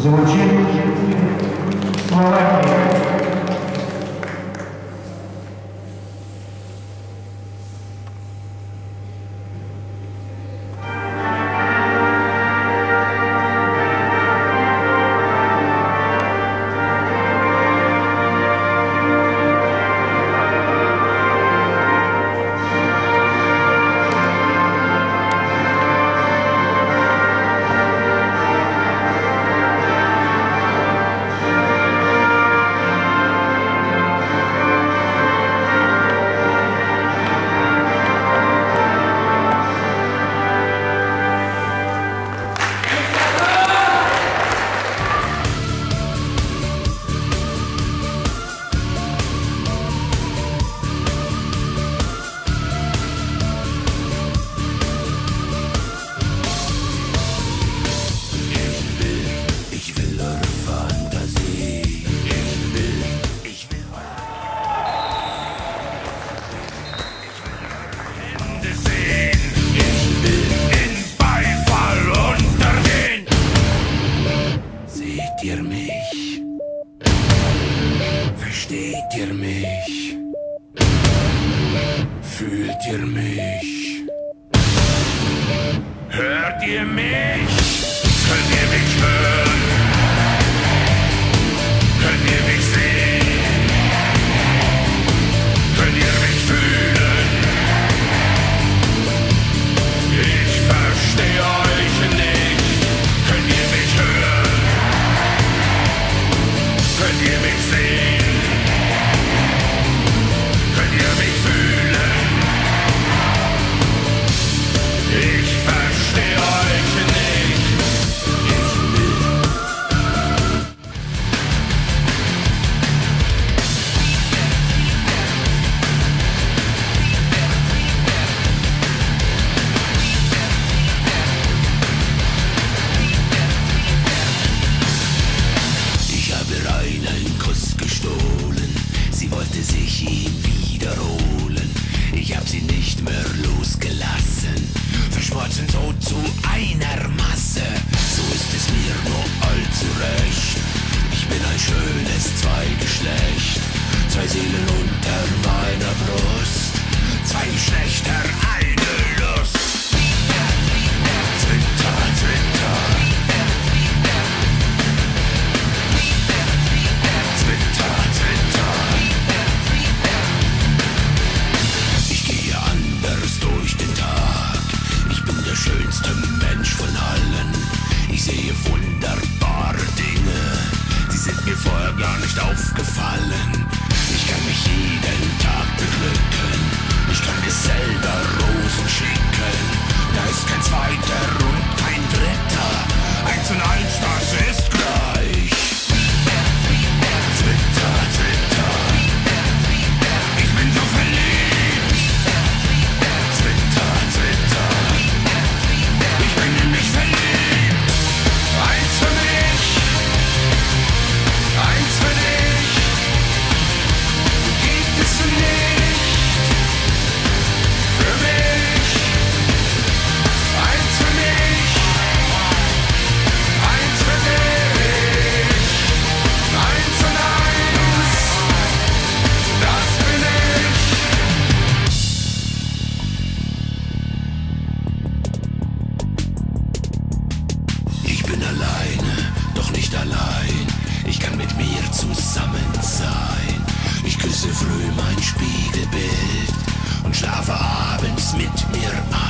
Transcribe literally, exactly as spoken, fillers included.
Звучит Словакия. Versteht ihr mich? Fühlt ihr mich? Hört ihr mich? Könnt ihr mich hören? Könnt ihr mich sehen? Könnt ihr mich fühlen? Ich verstehe euch nicht. Könnt ihr mich hören? Könnt ihr mich sehen? Könnt ihr mich fühlen? Ich verstehe euch nicht. Ich will. Ich habe Rain einen Kuss gestohlen. Sie wollte sich ihm wiederholen. Ich hab sie nicht mehr losgelassen. Verschmolzen so zu einer Masse. So ist es mir nur allzu recht. Ich bin ein schönes Zweigeschlecht. Zwei Seelen unter meiner Brust. Zwei Geschlechter, eine Lust. Twitter, Twitter. Twitter, Twitter. Ich gehe anders durch den Tag. Ich bin der schönste Mensch von allen. Ich sehe wunderbare Dinge. Sie sind mir vorher gar nicht aufgefallen. Ich kann mich jeden Tag beglücken. Ich kann mir selber Rosen schicken. Da ist kein zweiter und kein dritter. Eins und eins, das ist gleich. Twitter, Twitter. Ich bin so verliebt. Twitter, Twitter. Ich bin in mich verliebt. Eins für mich. Eins für dich. Gibt es nicht. Für mich. Eins für mich. Eins für dich. Eins und eins. Das bin ich. Ich bin alleine, doch nicht allein. Ich kann mit mir zusammen sein. Ich küsse früh mein Spiegelbild und schlafe abends mit mir ein.